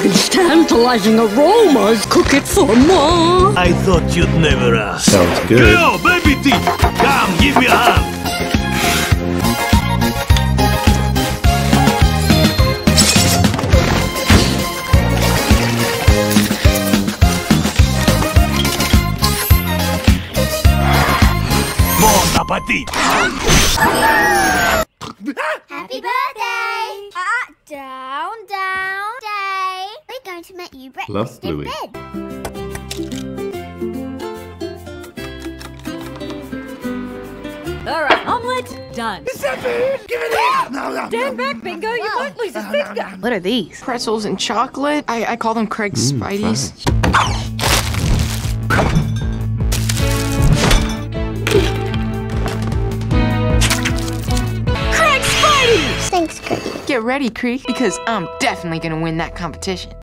Its tantalizing aromas cook it for more. I thought you'd never ask. Sounds good. K.O, baby teeth! Come, give me a hand! Bon appetit! Happy birthday! Down, day. We're going to make you breakfast Love in Bluey. bed. All right, omelette done. Give it here! Stand back, Bingo. You won't lose a finger. What are these? Pretzels and chocolate. I call them Craig's Spideys. Thanks, Cookie. Get ready, Creek, because I'm definitely gonna win that competition.